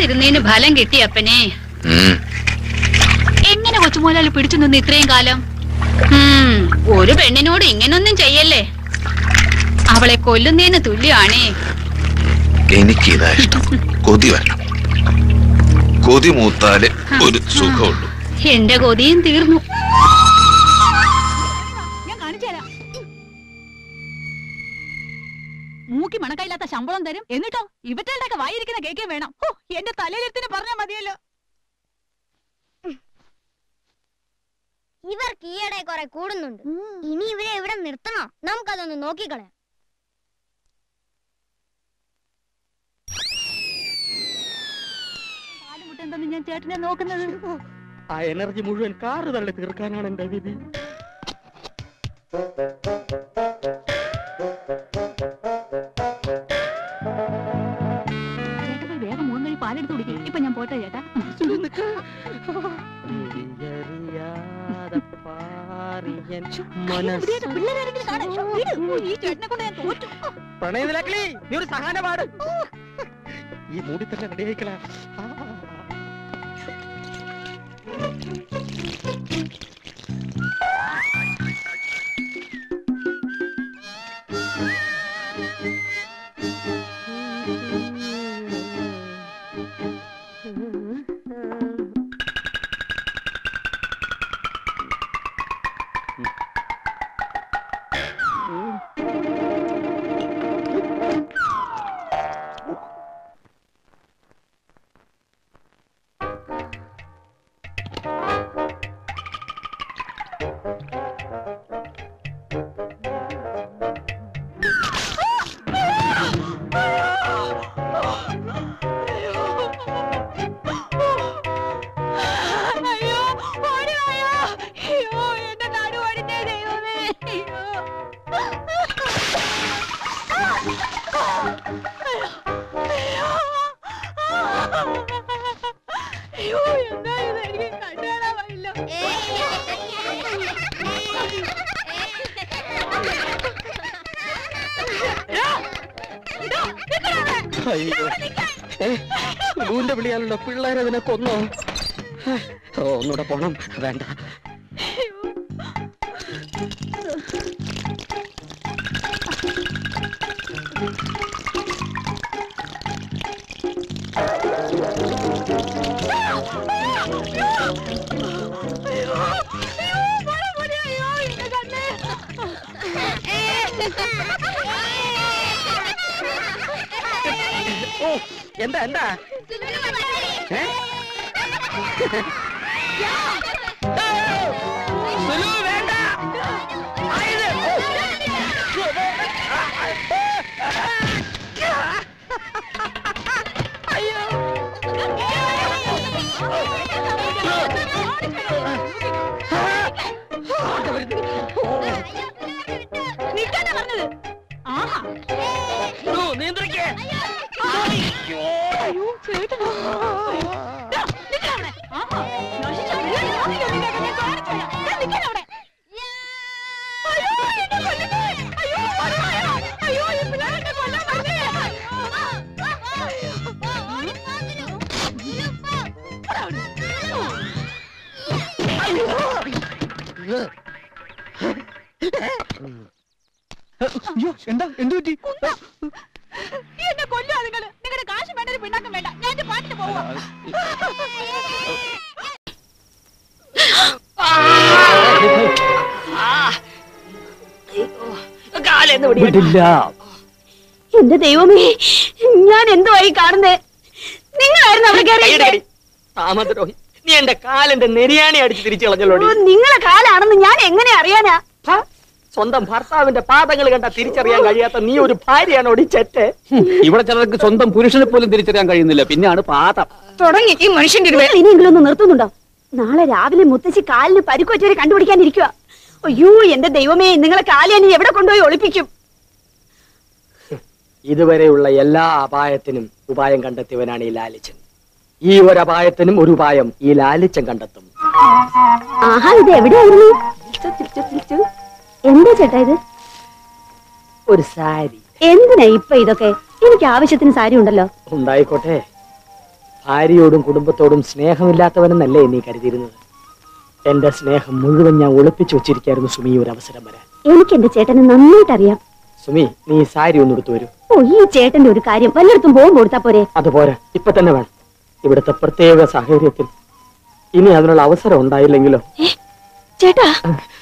കാത്തിരുന്നതിന് ഫലം കിട്ടി അപ്പനെ. എങ്ങനെ കൊച്ചുമോലാളി പിടിച്ചു നിന്ന് ഇത്രയും കാലം? ഒരു പെണ്ണിനോട് ഇങ്ങനൊന്നും ചെയ്യല്ലേ, അവളെ കൊല്ലുന്നതിന് തുല്യമാണേ. എനിക്കിതാ ഇഷ്ടം. കൊതി വരണം, കൊതി മൂത്താല് ഒരു സുഖമുള്ളൂ. എന്റെ കൊതിയും തീർന്നു. ഞാൻ കാണിച്ചുതരാം. മൂക്കി മണക്കയില്ലാത്ത ശമ്പളം തരും, എന്നിട്ടോ ഇവറ്റകളുടെ വായിരിക്കുന്ന കേക്കേ വേണം. എന്റെ തലയിലെത്തിന് പറഞ്ഞാൽ മതിയല്ലോ. ഇവർക്ക് ഈയിടെ കുറെ കൂടുന്നുണ്ട്. ഇനി ഇവരെ ഇവിടെ നിർത്തണോ? നമുക്കതൊന്ന് നോക്കിക്കളയാം. എന്തെന്ന് ഞാൻ ചേട്ടനെ നോക്കുന്നത്? ആ എനർജി മുഴുവൻ കാറ് തള്ളി തീർക്കാനാണ് എന്റെ വിധി. ചേട്ടാ വേഗം മൂന്ന് കഴി പാലെടുത്ത് കുടിക്കും. ഇപ്പൊ ഞാൻ പോട്ടെ ചേട്ടാ. പ്രണയത്തിലാക്കളി നീ ഒരു സഹാന പാട്. ഈ മൂടി തന്നെ റെഡിയായിക്കളാ. ൂന്റെ വിളിയാണല്ലോ, പിള്ളേരതിനെ കൊന്നോ? ഒന്നൂടെ പോണം. വേണ്ട, എന്താ എന്താ വേണ്ട. നിയന്ത്രിക്കേ. എന്താ എന്ത് പറ്റി? എന്നെ കൊല്ലോ നിങ്ങള്. നിങ്ങളുടെ കാശ് വേണ്ട, പിണ്ണാക്കം വേണ്ട. ഞാൻ എന്റെ പാട്ടിന് പോവാ. എന്റെ ദൈവമേ, ഞാൻ എന്തുവായി കാണുന്നേ? നിങ്ങളായിരുന്നു അവിടെ കയറി. താമദ്രോഹി, നീ എന്റെ കാലിന്റെ നെരിയാണി അടിച്ച് തിരിച്ചു കളഞ്ഞല്ലോ. നിങ്ങളെ കാലാണെന്ന് ഞാൻ എങ്ങനെ അറിയാനാ? സ്വന്തം ഭർത്താവിന്റെ പാദങ്ങൾ കണ്ട തിരിച്ചറിയാൻ കഴിയാത്ത നീ ഒരു ഭാര്യയാണ് ഒടിച്ചെറ്റ്. ഇവിടെ ചിലർക്ക് സ്വന്തം പുരുഷനെ പോലും തിരിച്ചറിയാൻ കഴിയുന്നില്ല, പിന്നെയാണ് പാദം. തുടങ്ങി ഈ മനുഷ്യന്റെ. ഇനിയെങ്കിലും ഒന്ന് നിർത്തുന്നുണ്ടോ? നാളെ രാവിലെ മുത്തശ്ശി കാലിന് പരിക്കുവച്ചവരെ കണ്ടുപിടിക്കാനിരിക്കുക. അയ്യോ എന്റെ ദൈവമേ, നിങ്ങളെ കാല് ഞാൻ എവിടെ കൊണ്ടുപോയി ഒളിപ്പിക്കും? ഇതുവരെയുള്ള എല്ലാ അപായത്തിനും ഉപായം കണ്ടെത്തിയവനാണ് ഈ ലാലിച്ചൻ. ഈ ഒരു അപായത്തിനും ഒരു ഉപായം ഈ ലാലിച്ചൻ കണ്ടെത്തും. ആഹാ, ഇത് എവിടെയായിരുന്നു? എന്താ ചേട്ടാ ഇത്? ഒരു സാരി. എന്തിനാ ഇപ്പൊ ഇതൊക്കെ? എനിക്ക് ആവശ്യത്തിന് സാരി ഉണ്ടല്ലോ. ഉണ്ടായിക്കോട്ടെ, ഭാര്യയോടും കുടുംബത്തോടും സ്നേഹമില്ലാത്തവനെന്നല്ലേ നീ കരുതിയിരുന്നത്? എന്റെ സ്നേഹം മുഴുവൻ ഞാൻ ഒളിപ്പിച്ചു വെച്ചിരിക്കായിരുന്നു സുമി, ഒരു അവസരം വരാൻ. എനിക്ക് എന്റെ ചേട്ടനെ നന്നായിട്ട് അറിയാം. സുമി, നീ സാരി ഒന്ന് എടുത്തു വരൂ. ഓ, ഈ ചേട്ടന്റെ ഒരു കാര്യം വല്ലയിടത്തും പോകുമ്പോൾ കൊടുത്താ പോരെ? അതുപോരാ, ഇപ്പൊ തന്നെ വേണം. ഇവിടുത്തെ പ്രത്യേക സാഹചര്യത്തിൽ ഇനി അതിനുള്ള അവസരം ഉണ്ടായില്ലെങ്കിലോ? ചേട്ടാ,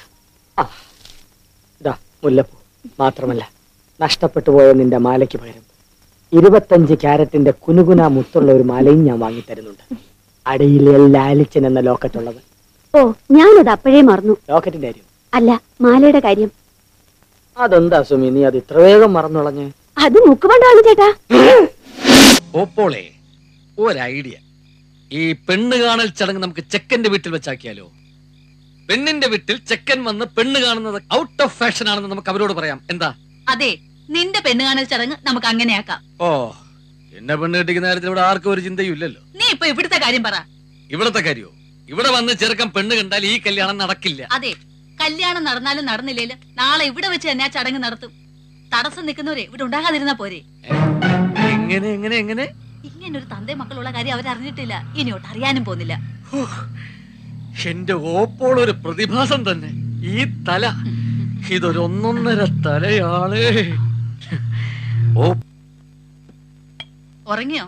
ഇതാ മുല്ലപ്പൂ. മാത്രമല്ല, നഷ്ടപ്പെട്ടു പോയ നിന്റെ മാലയ്ക്ക് പകരം 25 ക്യാരറ്റിന്റെ കുനുകുന മുത്തുള്ള ഒരു മാലയും ഞാൻ വാങ്ങിത്തരുന്നുണ്ട്. അടിയിലെ ലാലിച്ചൻ എന്ന ലോക്കറ്റ് ഉള്ളത്. ഓ, ഞാനത് അപ്പോഴേ മറന്നു. ലോക്കറ്റിന്റെ കാര്യം അല്ല, മാലയുടെ കാര്യം. അതെന്താ സുമി നീ അത് ഇത്ര വേഗം മറന്നുളഞ്ഞ്? അത് മുക്കുപണ്ടാണ് ചേട്ടാ. ഓപ്പോളെ ഒരു ഐഡിയ. ഈ പെണ്ണ് കാണൽ ചടങ്ങ് നമുക്ക് ചെക്കന്റെ വീട്ടിൽ വെച്ചാക്കിയാലോ? പെണ്ണിന്റെ വീട്ടിൽ ചെക്കൻ വന്ന് പെണ്ണ് കാണുന്നത് ഔട്ട് ഓഫ് ഫാഷൻ ആണെന്ന് നമുക്ക് അവരോട് പറയാം. എന്താ? അതെ, നിന്റെ പെണ്ണ് കാണൽ ചടങ്ങ് നമുക്ക് അങ്ങനെയാക്കാം. ഓ, എന്നെ പെണ്ണ് കെട്ടിക്കുന്ന കാര്യത്തിൽ ഇവിടെ ആർക്കും ഒരു ചിന്തയും ഇല്ലല്ലോ. നീ ഇപ്പൊ ഇവിടുത്തെ കാര്യം പറ. ഇവിടത്തെ കാര്യോ? ഇവിടെ വന്ന് ചെറുക്കൻ പെണ്ണ് കണ്ടാൽ ഈ കല്യാണം നടക്കില്ല. അതെ, കല്യാണം നടന്നാലും നടന്നില്ലേലും നാളെ ഇവിടെ വെച്ച് തന്നെ ആ ചടങ്ങ് നടത്തും. തടസ്സം നിൽക്കുന്നവരെ ഇവിടെ ഉണ്ടാകാതിരുന്നാ പോരെ? എങ്ങനെ എങ്ങനെ എങ്ങനെ? ഇങ്ങനൊരു തന്തേ മക്കളുള്ള കാര്യം അവരറിഞ്ഞിട്ടില്ല, ഇനിയോട്ട് അറിയാനും പോകുന്നില്ല. എന്റെ ഓപ്പോൾ ഒരു പ്രതിഭാസം തന്നെ. ഈ തല ഇതൊരു 1.5 തലയാണ്. ഓ, ഉറങ്ങിയോ?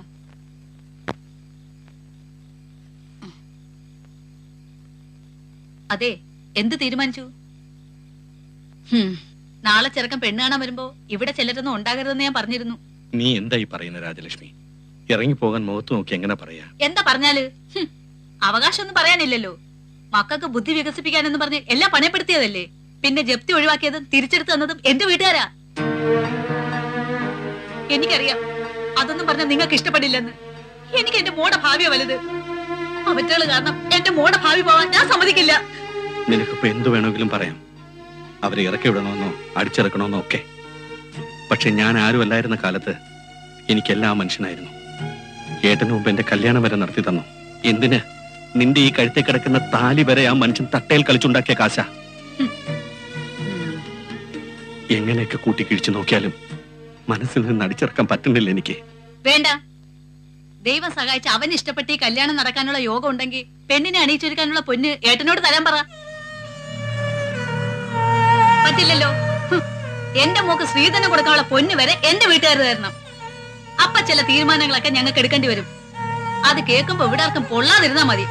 അതെ, എന്ത് തീരുമാനിച്ചു? നാളെ ചെറുക്കൻ പെണ്ണ് കാണാൻ വരുമ്പോ ഇവിടെ ചിലരൊന്നും ഉണ്ടാകരുതെന്ന് ഞാൻ പറഞ്ഞിരുന്നു. നീ എന്തായി പറയുന്ന രാജലക്ഷ്മി? ഇറങ്ങി പോകാൻ മുഖത്ത് നോക്കി എങ്ങനെ പറയാ? എന്താ പറഞ്ഞാല്? അവകാശം ഒന്നും പറയാനില്ലല്ലോ. മക്കൾക്ക് ബുദ്ധി വികസിപ്പിക്കാനെന്ന് പറഞ്ഞ് എല്ലാം പണയപ്പെടുത്തിയതല്ലേ. പിന്നെ ജപ്തി ഒഴിവാക്കിയതും തിരിച്ചെടുത്ത് തന്നതും എന്റെ വീട്ടുകാരാ. എനിക്കറിയാം അതൊന്നും പറഞ്ഞാൽ നിങ്ങൾക്ക് ഇഷ്ടപ്പെടില്ലെന്ന്. എനിക്ക് എന്റെ മോടെ ഭാവിയാ വലുത്. അവറ്റകള് കാരണം എന്റെ മോടെ ഭാവി പോവാൻ ഞാൻ സമ്മതിക്കില്ല. നിനക്കിപ്പോ എന്തു വേണമെങ്കിലും പറയാം. അവരെ ഇറക്കി വിടണമെന്നോ അടിച്ചിറക്കണമെന്നോ ഒക്കെ. പക്ഷെ ഞാൻ ആരും അല്ലായിരുന്ന കാലത്ത് എനിക്കെല്ലാം മനുഷ്യനായിരുന്നു. ഏട്ടന് മുമ്പ് എന്റെ കല്യാണം വരെ നടത്തി തന്നു. എന്തിന്? നിന്റെ ഈ കഴുത്തെ കിടക്കുന്ന താലി വരെ ആ മനുഷ്യൻ തട്ടയിൽ കളിച്ചുണ്ടാക്കിയ കാശ. എങ്ങനെയൊക്കെ കൂട്ടിക്കിഴിച്ചു നോക്കിയാലും മനസ്സിൽ നിന്ന് അടിച്ചിറക്കാൻ പറ്റുന്നില്ല എനിക്ക്. വേണ്ട, ദൈവം സഹായിച്ച് അവന് ഇഷ്ടപ്പെട്ട് ഈ കല്യാണം നടക്കാനുള്ള യോഗം ഉണ്ടെങ്കിൽ പെണ്ണിനെ അണിയിച്ചൊരുക്കാനുള്ള പൊന്ന് ഏട്ടനോട് തരാൻ പറ. പറ്റില്ലല്ലോ. എന്റെ മോക്ക് ശ്രീധനം കൊടുക്കാനുള്ള പൊന്ന് വരെ എന്റെ വീട്ടുകാർ തരണം. അപ്പൊ ചില തീരുമാനങ്ങളൊക്കെ ഞങ്ങൾക്ക് എടുക്കേണ്ടി വരും. അത് കേൾക്കുമ്പോ ഇവിടെ ആർക്കും പൊള്ളാതിരുന്നാ മതി.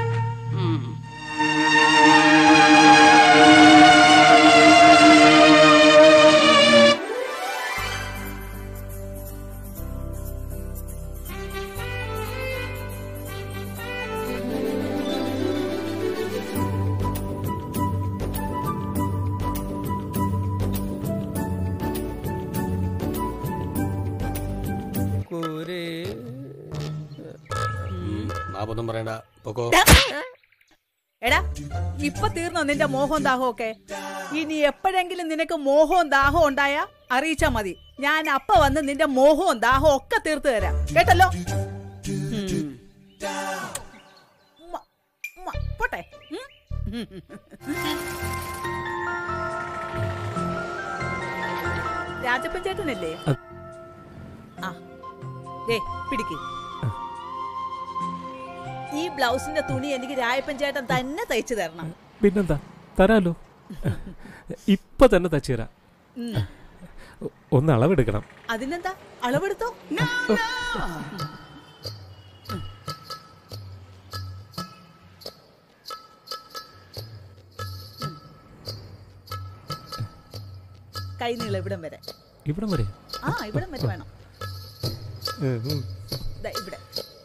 എടാ, ഇപ്പൊ തീർന്നോ നിന്റെ മോഹവും ദാഹവും ഒക്കെ? ഇനി എപ്പോഴെങ്കിലും നിനക്ക് മോഹവും ദാഹവും ഉണ്ടായാ അറിയിച്ചാ മതി. ഞാൻ അപ്പ വന്ന് നിന്റെ മോഹവും ദാഹവും ഒക്കെ തീർത്തു തരാം. കേട്ടല്ലോ? പോട്ടെ. രാജപ്പൻ ചേട്ടനല്ലേ? ആ, പിടിക്ക്. ഈ ബ്ലൗസിന്റെ തുണി എനിക്ക് രായപ്പൻ ചേട്ടൻ തന്നെ തയ്ച്ചു തരണം. പിന്നെന്താ, തരാലോ. ഇപ്പൊ തന്നെ തയ്ച്ചു തരാം. ഒന്ന് അളവെടുക്കണം. അതിനെന്താ, അളവെടുത്തോ. കൈ നീളം ഇവിടം വരെ. ഇവിടം വരെ? ആ, ഇവിടം വരെ വേണം. ഇവിടെ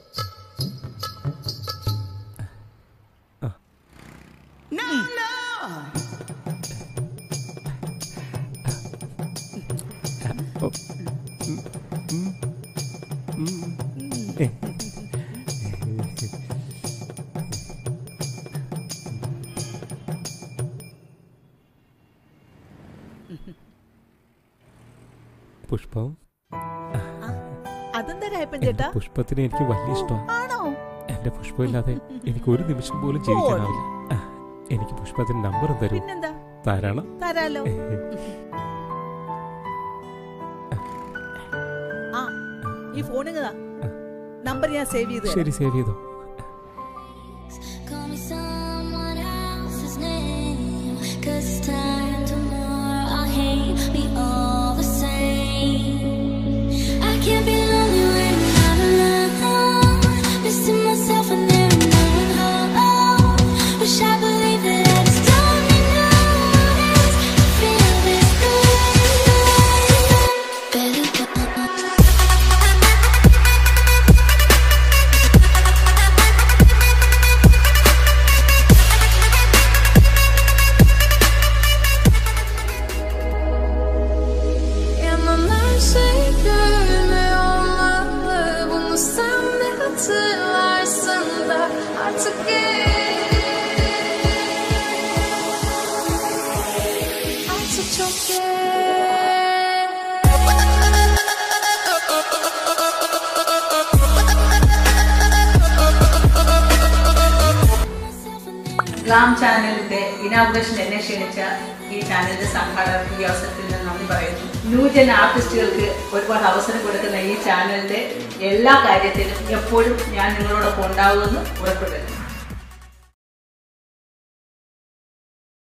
പുഷ്പം. അതെന്താ രായപ്പൻ ചേട്ടാ? പുഷ്പത്തിന് എനിക്ക് വലിയ ഇഷ്ടമാണ്. ആണോ? എന്റെ പുഷ്പം ഇല്ലാതെ എനിക്ക് ഒരു നിമിഷം പോലും ജീവിക്കാനാവില്ല. എനിക്ക് പുഷ്പത്തിന്റെ നമ്പർ തരൂ. പിന്നെന്താ, തരണം. തരാലോ. ഈ ഫോണിങ്ങതാ. നമ്പർ ഞാൻ സേവ് ചെയ്തു. ശരി, സേവ് ചെയ്തോ. ഗ്ലാം ചാനലിന്റെ ഇനാഗുറേഷൻ എന്നെ ക്ഷണിച്ച ഈ ചാനലിന്റെ സംഘാടകർക്ക് ഈ അവസരത്തിൽ ഞാൻ നന്ദി പറയുന്നു. ന്യൂജൻ ആർട്ടിസ്റ്റുകൾക്ക് ഒരുപാട് അവസരം കൊടുക്കുന്ന ഈ ചാനലിന്റെ എല്ലാ കാര്യത്തിലും എപ്പോഴും ഞാൻ നിങ്ങളോടൊപ്പം ഉണ്ടാവുമെന്ന് ഉറപ്പുവരുന്നു.